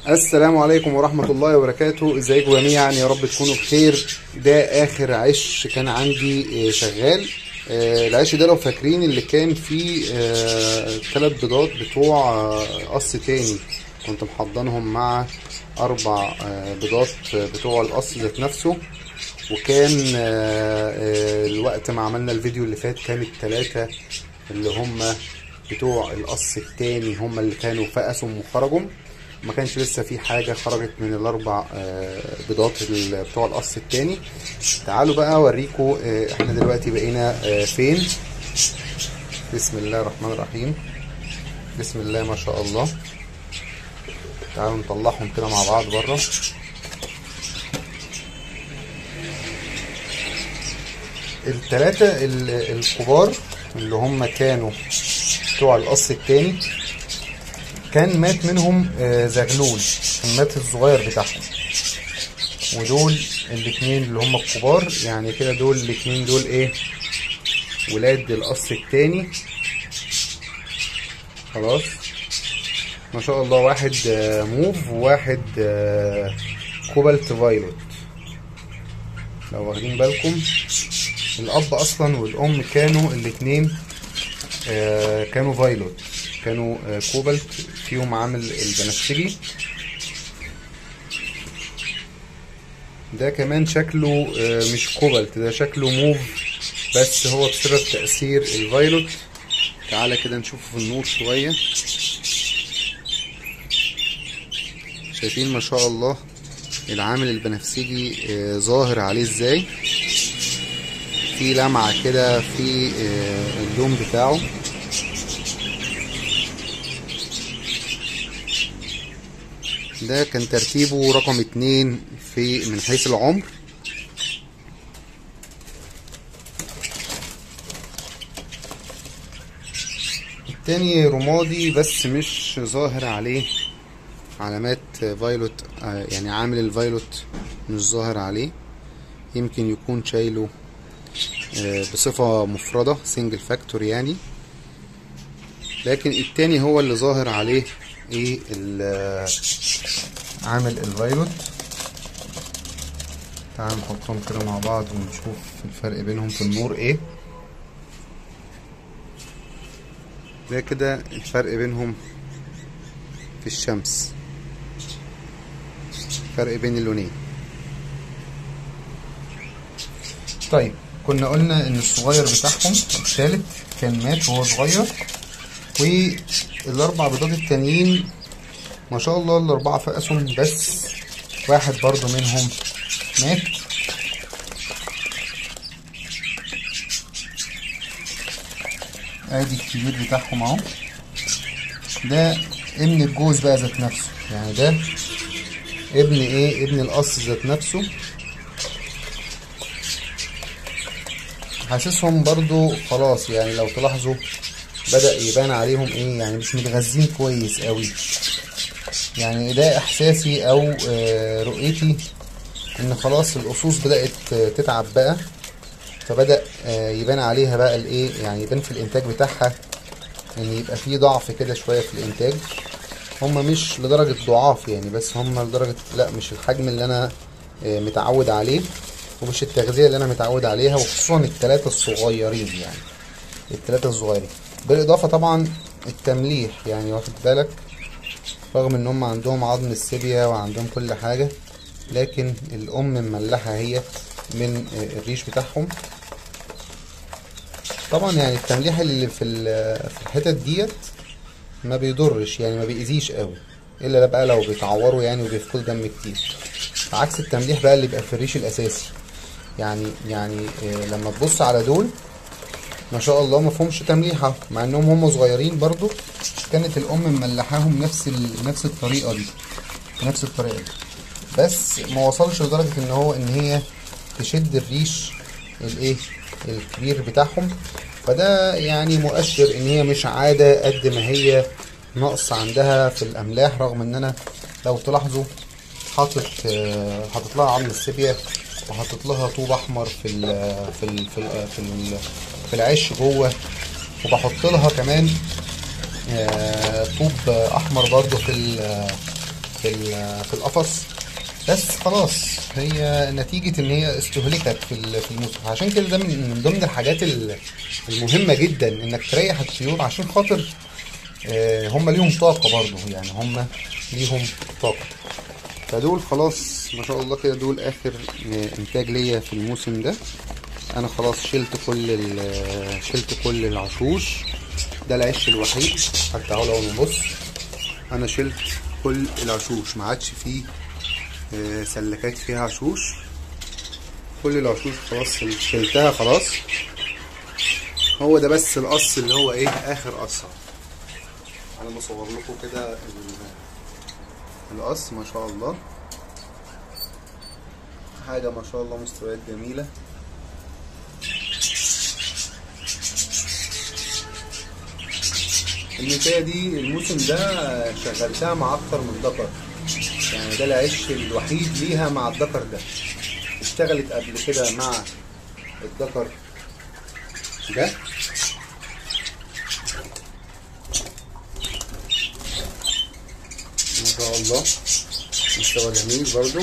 السلام عليكم ورحمة الله وبركاته. ازيكم جميعا؟ يا رب تكونوا بخير. ده اخر عش كان عندي شغال. العش ده لو فاكرين اللي كان فيه 3 بيضات بتوع قص تاني، كنت محضنهم مع 4 بيضات بتوع القص ذات نفسه. وكان الوقت ما عملنا الفيديو اللي فات كان ال3 اللي هم بتوع القص التاني هم اللي كانوا فقسوا وخرجوا، ما كانش لسه في حاجة خرجت من ال4 بيضات بتوع القص التاني. تعالوا بقى اوريكم احنا دلوقتي بقينا فين. بسم الله الرحمن الرحيم، بسم الله ما شاء الله. تعالوا نطلعهم كده مع بعض بره. ال3 الكبار اللي هم كانوا بتوع القص التاني كان مات منهم زغلول، كان مات الصغير بتاعهم. ودول الاتنين اللي هم الكبار، يعني كده دول الاتنين دول ايه، ولاد القص التاني. خلاص ما شاء الله. واحد موف وواحد كوبالت فايلوت. لو واخدين بالكم الاب اصلا والام كانوا الاتنين كانوا فايلوت، كانوا كوبالت، فيهم عامل البنفسجي. ده كمان شكله مش كوبالت، ده شكله موف بس هو بسبب تأثير الفايلوت. تعالى كده نشوفه في النور شوية. شايفين ما شاء الله العامل البنفسجي ظاهر عليه ازاي، في لمعة كده في اللون بتاعه. ده كان ترتيبه رقم 2 من حيث العمر. التاني رمادي بس مش ظاهر عليه علامات فايلوت، يعني عامل الفايلوت مش ظاهر عليه، يمكن يكون شايله بصفة مفردة سنجل فاكتور يعني. لكن التاني هو اللي ظاهر عليه ايه عامل الفايلوت. تعالوا نحطهم كده مع بعض ونشوف الفرق بينهم في النور ايه. ده كده الفرق بينهم في الشمس، فرق بين اللونين. طيب كنا قلنا ان الصغير بتاعهم الثالث كان مات وهو صغير، وال4 بيضات التانيين ما شاء الله ال4 فقسهم، بس واحد برضو منهم مات. ادي الكبير بتاعهم اهو. ده ابن الجوز بقى ذات نفسه، يعني ده ابن ايه، ابن القص ذات نفسه. حاسسهم برضو خلاص، يعني لو تلاحظوا بدأ يبان عليهم ايه، يعني مش متغذين كويس قوي. يعني ده احساسي او رؤيتي ان خلاص الاصوص بدأت تتعب بقى، فبدأ يبان عليها بقى الايه، يعني يبان في الانتاج بتاعها ان يبقى فيه ضعف كده شوية في الانتاج. هما مش لدرجة ضعاف يعني، بس هما لدرجة لا مش الحجم اللي انا متعود عليه، ومش التغذية اللي انا متعود عليها، وخصوصا ال3 الصغيرين، يعني ال3 الصغيرين. بالاضافة طبعا التمليح، يعني واخد بالك رغم ان هم عندهم عظم السيبيا وعندهم كل حاجة، لكن الام مملحة هي من الريش بتاعهم. طبعا يعني التمليح اللي في الحتت ديت ما بيضرش، يعني ما بيأذيش قوي، الا بقى لو بيتعوروا يعني وبيفقدوا دم كتير، عكس التمليح بقى اللي بيبقى في الريش الاساسي. يعني لما تبص على دول ما شاء الله ما فيهمش تمليحه، مع انهم هم صغيرين برضو كانت الام مملحاهم نفس الطريقه دي، نفس الطريقه دي، بس ما وصلش لدرجه ان هي تشد الريش الايه الكبير بتاعهم. فده يعني مؤشر ان هي مش عاده قد ما هي نقص عندها في الاملاح، رغم ان انا لو تلاحظوا حاطط لها عظم السيبيا، وحاطط لها طوب احمر في العش جوه، وبحط لها كمان طوب احمر برضو في القفص، بس خلاص هي نتيجة ان هي استهلكت في الموسم. عشان كده ده من ضمن الحاجات المهمة جدا انك تريح الطيور، عشان خاطر هم ليهم طاقة برضو، يعني هم ليهم طاقة. فدول خلاص ما شاء الله كده، دول اخر انتاج ليا في الموسم ده. انا خلاص شلت كل العشوش. ده العش الوحيد، حتى تعالوا نبص، انا شلت كل العشوش، ما عادش فيه سلكات فيها عشوش. كل العشوش خلاص شلتها خلاص. هو ده بس القص اللي هو ايه، اخر قص. انا بصور لكم كده القص، ما شاء الله حاجه ما شاء الله، مستويات جميله. النتايه دي الموسم ده شغلتها مع اكتر من ذكر، يعني ده العش الوحيد ليها مع الذكر ده. اشتغلت قبل كده مع الذكر ده، ما شاء الله مستوى جميل برضو.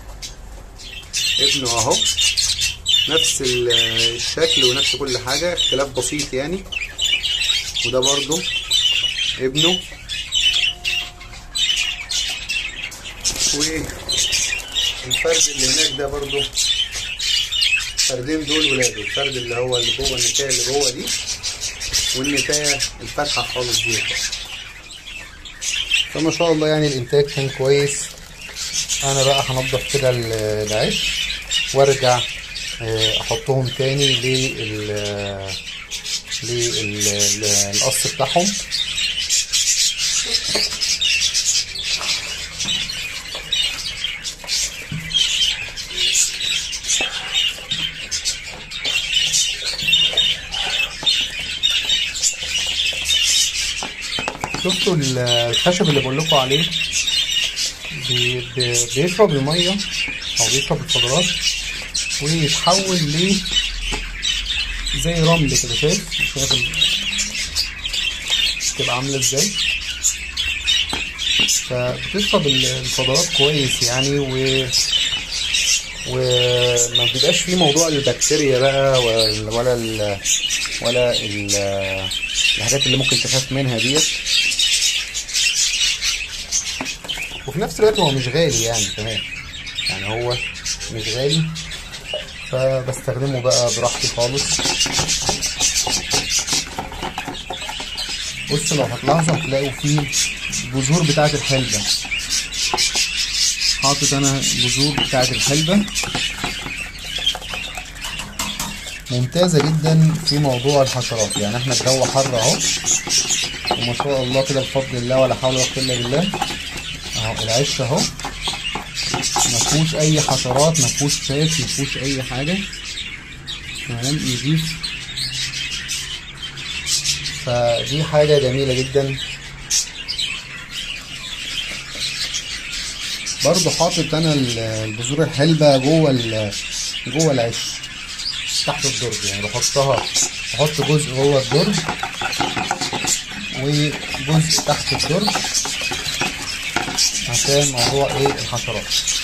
ابنه اهو نفس الشكل ونفس كل حاجة، اختلاف بسيط يعني. وده برضو ابنه. والفرد اللي هناك ده برضو، الفردين دول ولاده. الفرد اللي هو اللي جوه النتاية اللي جوه دي، والنتاية الفاتحة خالص دي. فما شاء الله يعني الانتاج كان كويس. انا بقى هنضف كده العش وارجع احطهم تاني للقص بتاعهم. شفتوا الخشب اللي بقول لكم عليه بيشرب الميه او بيشرب الفضلات ويتحول زي رمل كده. شايف تبقى عامله ازاي؟ فبتشرب الفضلات كويس يعني، وما بيبقاش فيه موضوع البكتيريا بقى ولا الحاجات اللي ممكن تخاف منها ديت. وفي نفس الوقت هو مش غالي يعني كمان، يعني هو مش غالي، فبستخدمه بقى براحتي خالص. بصوا لو هتلاحظوا هتلاقوا فيه بذور بتاعة الحلبة. حاطط انا بذور بتاعة الحلبة ممتازة جدا في موضوع الحشرات. يعني احنا الجو حر اهو، وما شاء الله كده بفضل الله ولا حول ولا قوة الا بالله. اهو العش اهو مفهوش اي حشرات، مفهوش فاس، مفهوش اي حاجة، تمام، نضيف. فدي حاجة جميلة جدا. برضو حاطط انا البذور الحلبة جوه العش تحت الدرج، يعني بحط جزء جوه الدرج وجزء تحت الدرج عشان موضوع ايه الحشرات.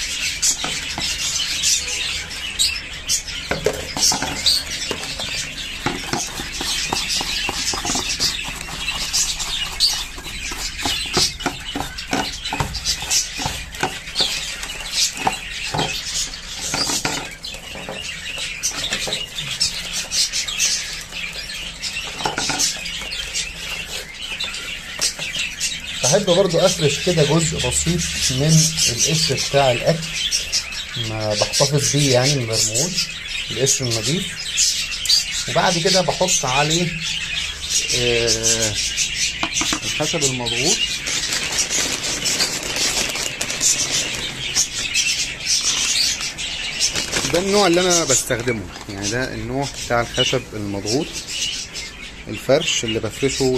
بحب برضو افرش كده جزء بسيط من القشر بتاع الاكل، ما بحتفظ بيه يعني، ما برموش، القشر النظيف. وبعد كده بحط عليه الخشب المضغوط. ده النوع اللي انا بستخدمه، يعني ده النوع بتاع الخشب المضغوط، الفرش اللي بفرشه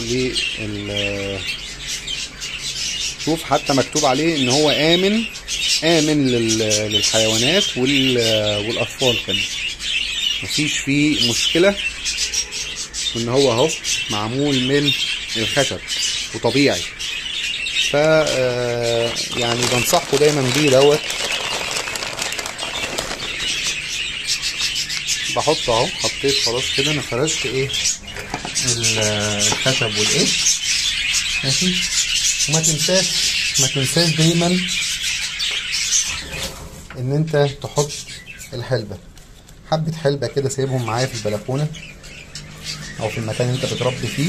شوف حتى مكتوب عليه ان هو آمن للحيوانات والاطفال كمان، مفيش فيه مشكلة، وان هو اهو معمول من الخشب وطبيعي. يعني بنصحكم دايما بيه دوت. بحط اهو، حطيت خلاص كده، انا فرشت ايه الخشب والايه ماشي. وما تنساش دايما ان انت تحط الحلبة، حبة حلبة كده سايبهم معايا في البلكونة او في المكان اللي انت بتربي فيه،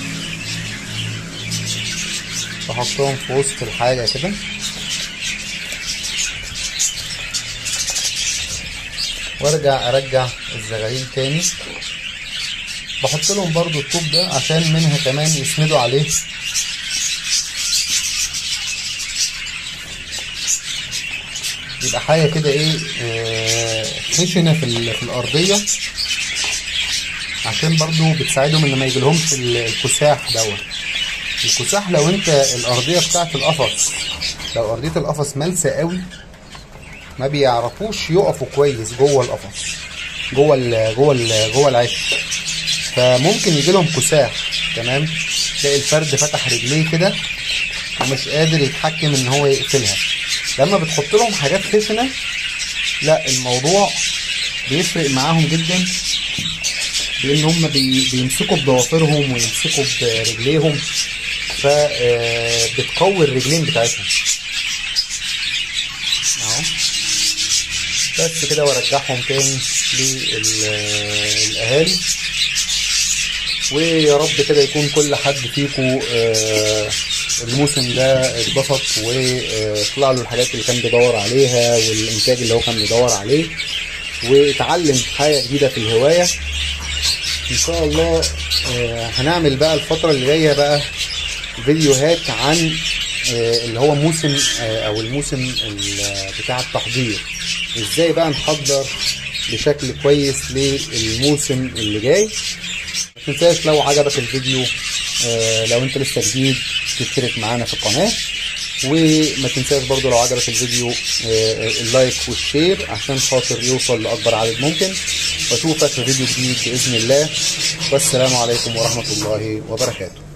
بحطهم في وسط الحاجة كده، وارجع ارجع الزغاليل تاني. بحط لهم برضو الطوب ده عشان منها كمان يسندوا عليه، يبقى حاجة كده ايه خشنة في الارضية، عشان برضو بتساعدهم ان ما يجيلهمش الكساح دوت. الكساح لو انت الارضية بتاعت القفص، لو ارضية القفص ملسة قوي ما بيعرفوش يقفوا كويس جوه القفص، جوه العش، فممكن يجيلهم كساح. تمام، تلاقي الفرد فتح رجليه كده ومش قادر يتحكم ان هو يقفلها. لما بتحط لهم حاجات خشنة لا، الموضوع بيفرق معاهم جدا، لان هم بيمسكوا بضوافرهم ويمسكوا برجليهم، فبتقوي الرجلين بتاعتهم اهو. بس كده، وارجعهم تاني للاهالي. ويا رب كده يكون كل حد فيكم الموسم ده اتبسط وطلع له الحاجات اللي كان بيدور عليها والانتاج اللي هو كان بيدور عليه، واتعلم حاجة جديدة في الهواية. ان شاء الله هنعمل بقى الفترة اللي جاية بقى فيديوهات عن اللي هو موسم او الموسم بتاع التحضير، ازاي بقى نحضر بشكل كويس للموسم اللي جاي. ما تنساش لو عجبك الفيديو، لو انت لسه جديد تشترك معانا في القناة، وما تنساش برضو لو عجبك الفيديو اللايك والشير عشان خاطر يوصل لأكبر عدد ممكن. واشوفك في فيديو جديد بإذن الله، والسلام عليكم ورحمة الله وبركاته.